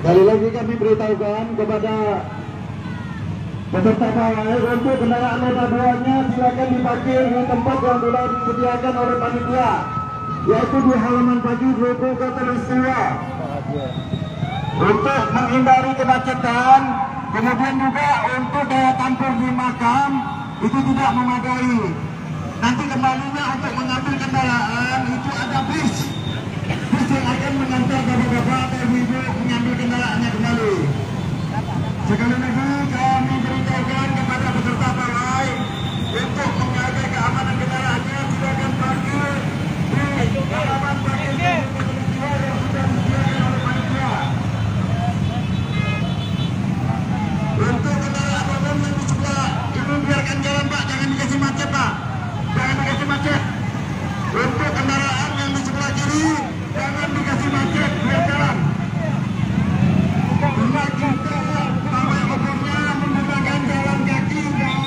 Sekali lagi kami beritahukan kepada peserta pawai untuk kendaraan roda 2-nya silakan diparkir di tempat yang sudah disediakan oleh panitia, yaitu di halaman pagi ruko Khotbah. Untuk menghindari kemacetan, kemudian juga untuk daya tampung di makam itu tidak memadai. Nanti kembalinya untuk mengambil kendaraan itu ada bis yang akan mengantar bapak-bapak atau ibu mengambil kendaraannya kembali. Sekali lagi kami beritahukan kepada peserta pawai untuk menjaga keamanan kendaraannya silakan parkir di halaman parkir yang sudah disediakan oleh panitia. Untuk kendaraan umum yang di sebelah ini biarkan jalan Pak, jangan dikasih macet Pak, jangan dikasih macet. Untuk kendaraan yang di sebelah kiri jangan dikasih macet, biar jalan. Bila kita pawai obornya menggunakan jalan kaki dan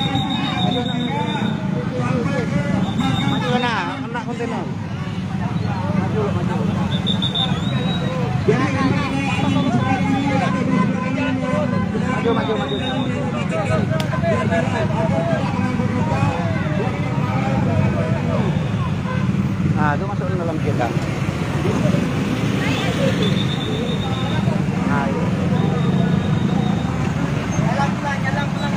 sampai ke maju kena kontainer. Maju. Maju. Nah, itu masuk dalam kita. Nah, itu. Jalan pulang.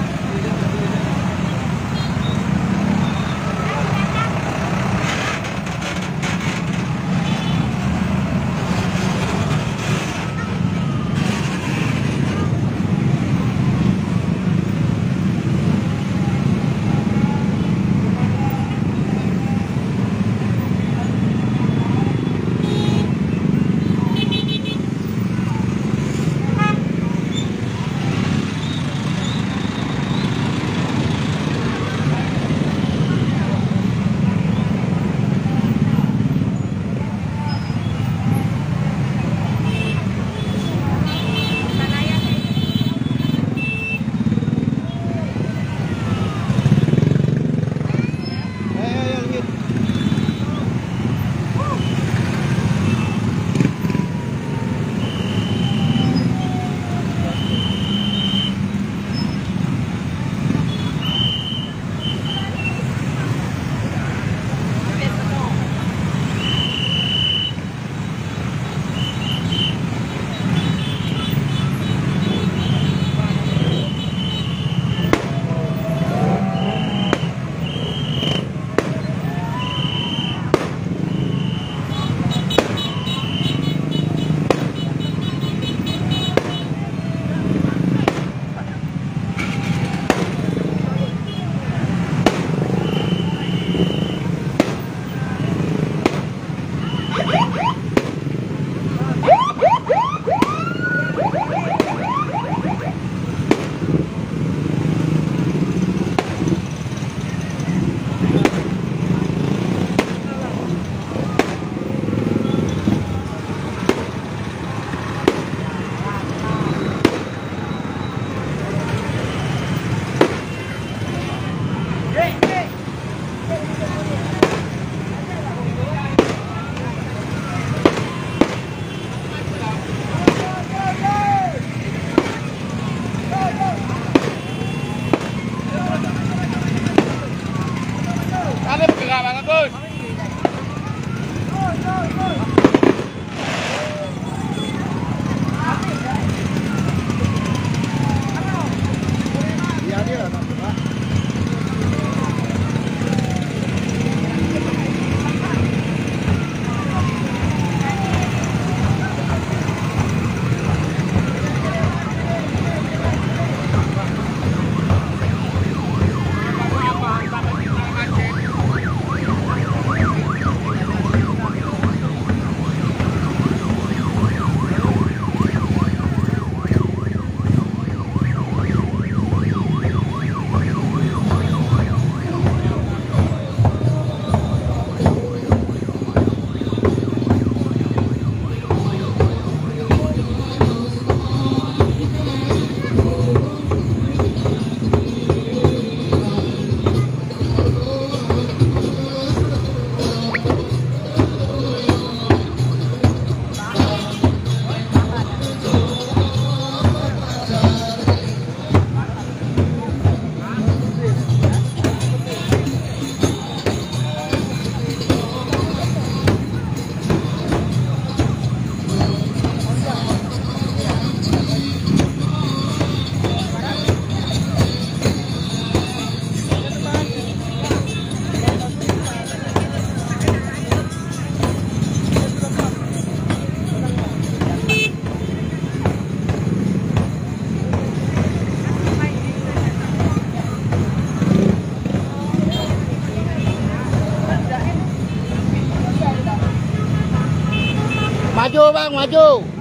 Maju bang, maju.